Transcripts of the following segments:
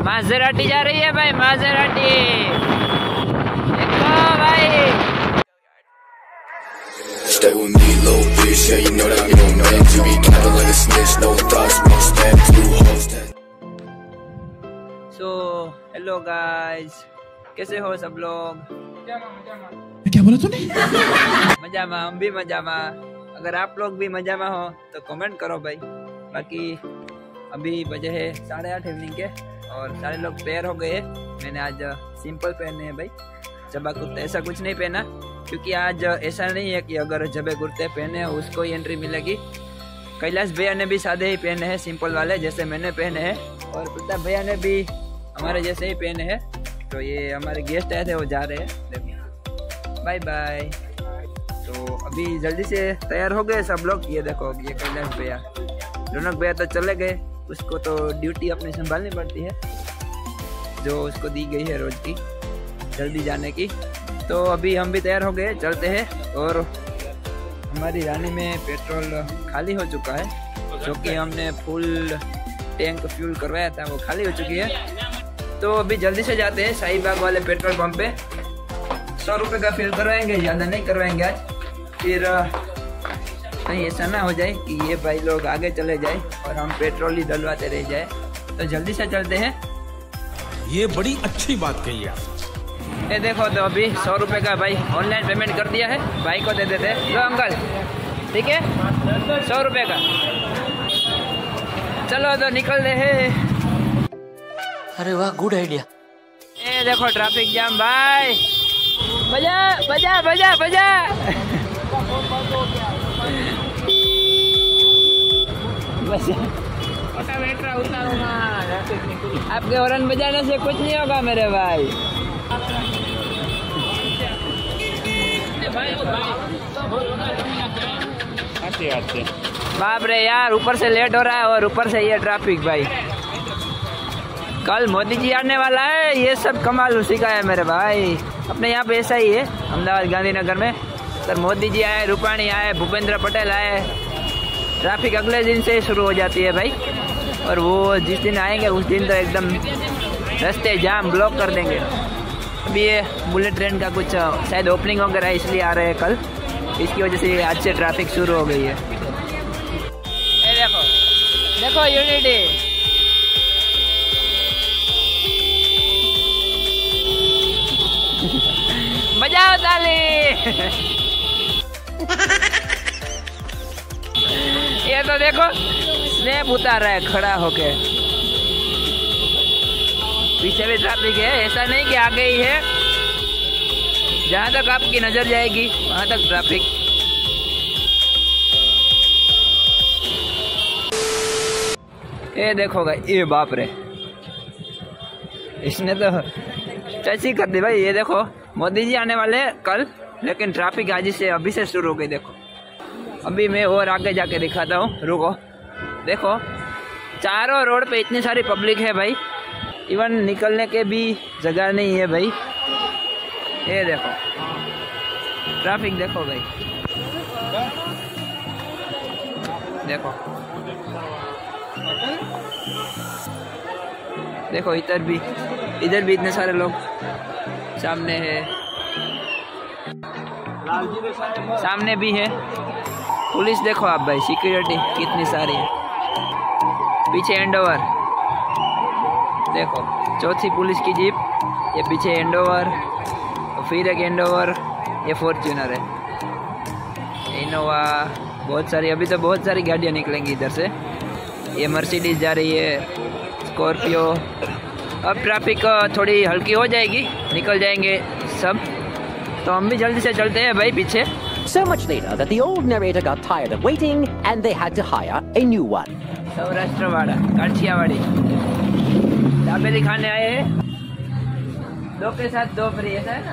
Maserati जा रही है भाई, मासेराटी। देखो भाई, stay with me, little bitch. Yeah, you know that you don't know you be capping like a snitch. No thoughts, no step, two hoes. So hello guys, कैसे हो सब लोग? क्या बोला तूने? मजा में, हम भी मजा में। अगर आप लोग भी मजा में हो तो कमेंट करो भाई। बाकी अभी बजे है 8:30 इवनिंग के और सारे लोग तैयार हो गए। मैंने आज सिंपल पहने हैं भाई, जबा कुर्ता ऐसा कुछ नहीं पहना, क्योंकि आज ऐसा नहीं है कि अगर जबे कुर्ते पहने उसको ही एंट्री मिलेगी। कैलाश भैया ने भी सादे ही पहने हैं, सिंपल वाले जैसे मैंने पहने हैं, और प्रताप भैया ने भी हमारे जैसे ही पहने हैं। तो ये हमारे गेस्ट आए थे, वो जा रहे हैं। देखो, बाय बाय। तो अभी जल्दी से तैयार हो गए सब लोग। ये देखो, ये कैलाश भैया, रौनक भैया तो चले गए, उसको तो ड्यूटी अपनी संभालनी पड़ती है जो उसको दी गई है रोज की, जल्दी जाने की। तो अभी हम भी तैयार हो गए, चलते हैं। और हमारी रानी में पेट्रोल खाली हो चुका है, जो कि हमने फुल टैंक फ्यूल करवाया था, वो खाली हो चुकी है। तो अभी जल्दी से जाते हैं शाहीबाग वाले पेट्रोल पंप पे। 100 रुपये का फिल करवाएंगे, ज़्यादा नहीं करवाएंगे आज, फिर कहीं ऐसा ना हो जाए कि ये भाई लोग आगे चले जाए और हम पेट्रोल ही डलवाते रह जाए। तो जल्दी से चलते हैं। ये बड़ी अच्छी बात कही आप। ये देखो, तो अभी 100 रुपये का भाई ऑनलाइन पेमेंट कर दिया है, भाई को दे देते हैं। लो अंकल, ठीक है, 100 रुपये का। चलो तो निकल रहे हैं। अरे वाह, गुड आइडिया। ये देखो ट्रैफिक जाम भाई, बजा बजा बजा बजा। आपके हॉर्न बजाने से कुछ नहीं होगा मेरे भाई। बाप रे यार, ऊपर से लेट हो रहा है और ऊपर से ये ट्रैफिक भाई। कल मोदी जी आने वाला है, ये सब कमाल उसी का है मेरे भाई। अपने यहाँ पे ऐसा ही है, अहमदाबाद गांधीनगर में। सर मोदी जी आए, रूपाणी आए, भूपेंद्र पटेल आए, ट्रैफिक अगले दिन से शुरू हो जाती है भाई। और वो जिस दिन आएंगे उस दिन तो एकदम रास्ते जाम ब्लॉक कर देंगे। अभी ये बुलेट ट्रेन का कुछ शायद ओपनिंग वगैरह है, इसलिए आ रहे हैं कल, इसकी वजह से आज से ट्रैफिक शुरू हो गई है। ये देखो देखो, यूनिटी। बजाओ ताली। ये तो देखो स्नैप उतार रहा है खड़ा होके। पीछे भी ट्रैफिक है, ऐसा नहीं कि आगे ही है। जहाँ तक आपकी नजर जाएगी वहाँ तक ट्रैफिक। ये देखोगा, ये बाप रे, इसने तो चची कर दी भाई। ये देखो, मोदी जी आने वाले कल, लेकिन ट्रैफिक आज से अभी से शुरू हो गई। देखो, अभी मैं और आगे जाके दिखाता हूँ, रुको। देखो, चारों रोड पे इतनी सारी पब्लिक है भाई, इवन निकलने के भी जगह नहीं है भाई। ये देखो ट्रैफिक, देखो भाई, देखो देखो, इधर भी इतने सारे लोग। सामने है, सामने भी है पुलिस। देखो आप भाई, सिक्योरिटी कितनी सारी है। पीछे एंडोवर, देखो चौथी पुलिस की जीप, ये पीछे एंडोवर, और फिर एक एंडोवर, ये फॉर्च्यूनर है, इनोवा, बहुत सारी। अभी तो बहुत सारी गाड़ियाँ निकलेंगी इधर से। ये मर्सिडीज जा रही है, स्कॉर्पियो। अब ट्रैफिक थोड़ी हल्की हो जाएगी, निकल जाएंगे सब। तो हम भी जल्दी से चलते हैं भाई पीछे। So much later that the old narrator got tired of waiting and they had to hire a new one. सौराष्ट्रवाड़ा, Kathiawadi dabeli खाने आए हैं। 2 के साथ 2 फ्री, ऐसा है ना?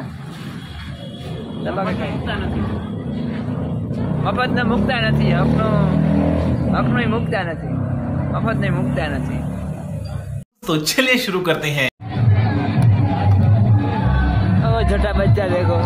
મફત ને મુકતા નથી, આપનો ही मुकता नहीं, मफत नहीं मुकता नहीं। तो चलिए शुरू करते हैं। ओ छोटा बच्चा देखो,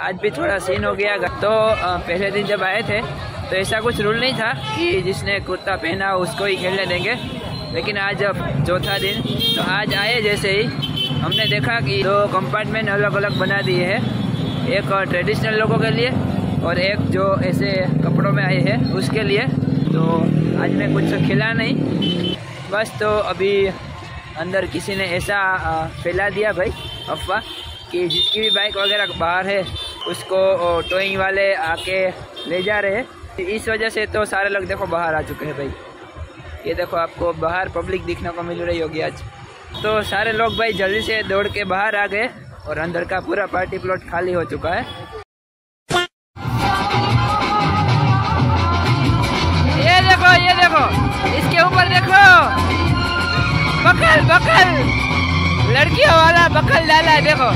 आज भी थोड़ा सीन हो गया। तो पहले दिन जब आए थे तो ऐसा कुछ रूल नहीं था कि जिसने कुर्ता पहना उसको ही खेलने देंगे, लेकिन आज जब चौथा दिन तो आज आए जैसे ही हमने देखा कि 2 कंपार्टमेंट अलग अलग बना दिए हैं, एक ट्रेडिशनल लोगों के लिए और एक जो ऐसे कपड़ों में आए हैं उसके लिए। तो आज मैं कुछ खिला नहीं बस। तो अभी अंदर किसी ने ऐसा फैला दिया भाई अफवाह कि जिसकी भी बाइक वगैरह बाहर है उसको टोइंग वाले आके ले जा रहे हैं। इस वजह से तो सारे लोग देखो बाहर आ चुके हैं भाई। ये देखो आपको बाहर पब्लिक दिखने को मिल रही होगी आज। तो सारे लोग भाई जल्दी से दौड़ के बाहर आ गए और अंदर का पूरा पार्टी प्लॉट खाली हो चुका है। ये देखो इसके ऊपर देखो, बकल लड़कियों वाला बकल डाला है देखो।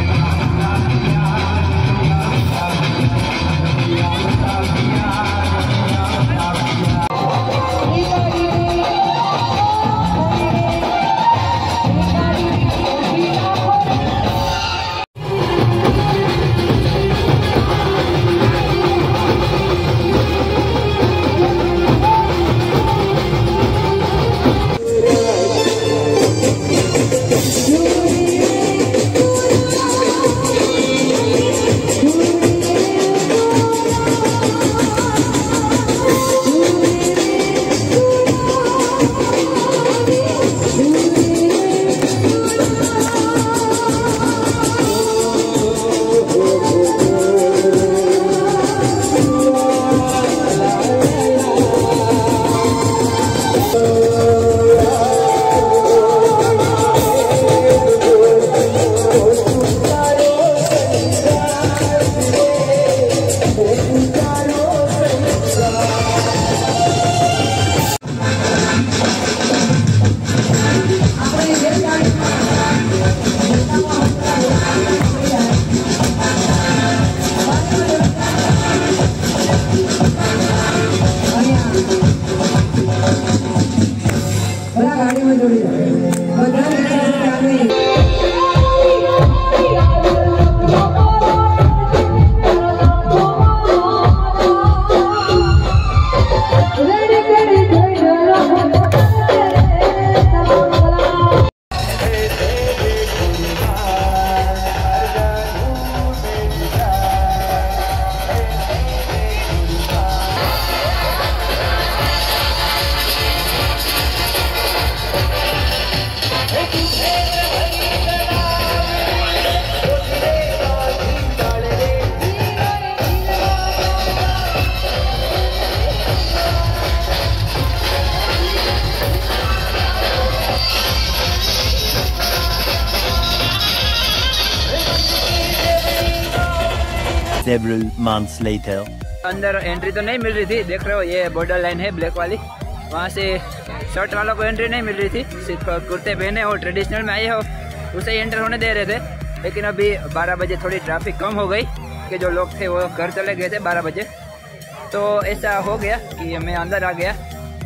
Several months later. अंदर एंट्री तो नहीं मिल रही थी, देख रहे हो ये बॉर्डर लाइन है ब्लैक वाली, वहाँ से शर्ट वालों को एंट्री नहीं मिल रही थी। सिर्फ कुर्ते पहने हो ट्रेडिशनल में आए हो उसे ही एंटर होने दे रहे थे। लेकिन अभी 12 बजे थोड़ी ट्रैफिक कम हो गई कि जो लोग थे वो घर चले गए थे 12 बजे। तो ऐसा हो गया कि मैं अंदर आ गया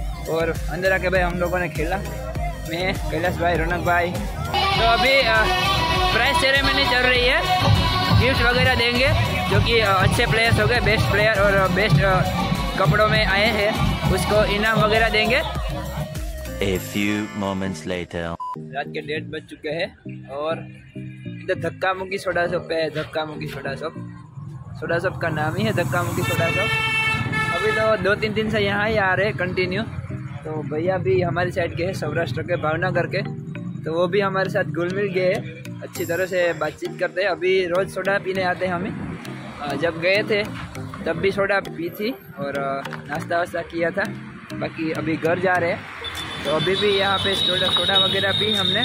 और अंदर आके भाई हम लोगों ने खेला, मैं कैलाश भाई, रौनक भाई। तो अभी प्राइस सेरेमनी चल रही है, गिफ्ट वगैरह देंगे जो कि अच्छे प्लेयर्स हो गए, बेस्ट प्लेयर और बेस्ट कपड़ों में आए हैं उसको इनाम वगैरह देंगे। A few moments later. रात के 1:30 बज चुके हैं और इधर धक्का मुक्की सोडा शॉप है। धक्का मुक्की सोडा शॉप का नाम ही है धक्का मुक्की सोडा शॉप। अभी तो 2-3 दिन से यहाँ ही आ रहे हैं कंटिन्यू। तो भैया भी हमारी साइड के हैं, सौराष्ट्र के, भावनगर के, तो वो भी हमारे साथ घुल मिल गए, अच्छी तरह से बातचीत करते हैं। अभी रोज़ सोडा पीने आते हैं हमें, जब गए थे तब भी सोडा पी थी और नाश्ता वास्ता किया था। बाकी अभी घर जा रहे हैं तो अभी भी यहाँ पे सोडा वगैरह पी हमने,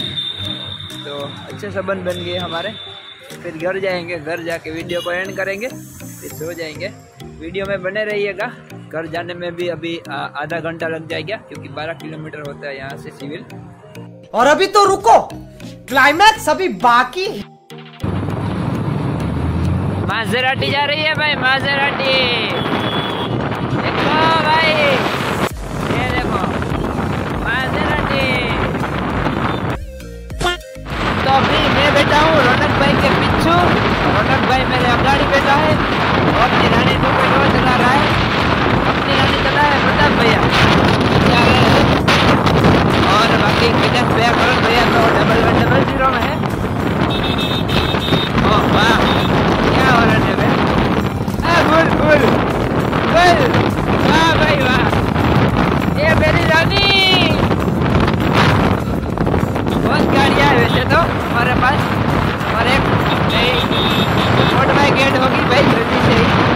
तो अच्छे संबंध बन गए हमारे। फिर घर जाएंगे, घर जाके वीडियो को एंड करेंगे, फिर सो जाएंगे। वीडियो में बने रहिएगा। घर जाने में भी अभी आधा घंटा लग जाएगा क्योंकि 12 किलोमीटर होता है यहाँ से सिविल। और अभी तो रुको, क्लाइमैक्स अभी बाकी है। मासेराटी जा रही है भाई, मासेराटी देखो भाई, ये देखो मासेराटी। तो अभी मैं बैठा हूँ रौनक भाई के पीछे रौनक भाई मेरे अगाड़ी बैठा है और अपनी रानी 2.0 चला रहा है। अपनी रानी चला है प्रताप भैया और बाकी विजय भैया करण भैया तो 1100 में है। ओह वाह क्या हो रहा है भाई, फुल वाह भाई वाह, ये मेरी रानी। बहुत गाड़ियाँ है वैसे तो हमारे पास और एक मोटर बाइक गेट होगी भाई जल्दी से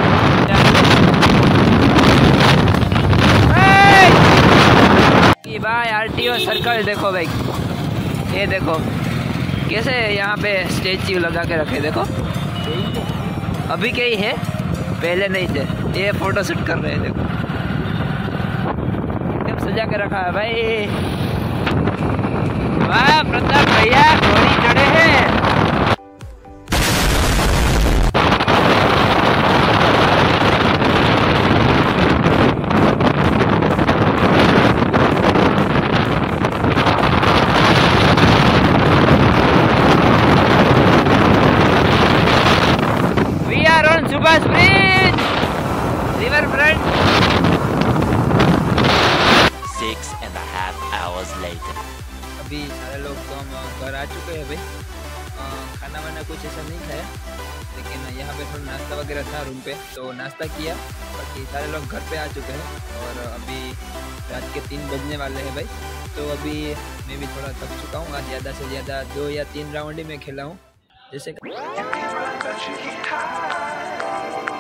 ही भाई। आरटीओ सर्कल देखो भाई, ये देखो कैसे यहाँ पे स्टेच्यू लगा के रखे, देखो अभी के ही है, पहले नहीं थे। ये फोटो शूट कर रहे हैं, देखो सब सजा के रखा है भाई। वाह प्रताप भैया घोड़ी चढ़े हैं। We are on Subhas Bridge, river front. 6.5 hours later. अभी सारे लोग तो हम घर आ चुके हैं भाई। खाना वाना कुछ ऐसा नहीं खाया, लेकिन यहाँ पे थोड़ा नाश्ता वगैरह था रूम पे, तो नाश्ता किया। बाकी सारे लोग घर पे आ चुके हैं और अभी रात के 3 बजने वाले हैं भाई। तो अभी मैं भी थोड़ा थक चुका हूँ। आज ज़्यादा से ज़्यादा 2 या 3 राउंड ही मैं खेला हूँ जैसे।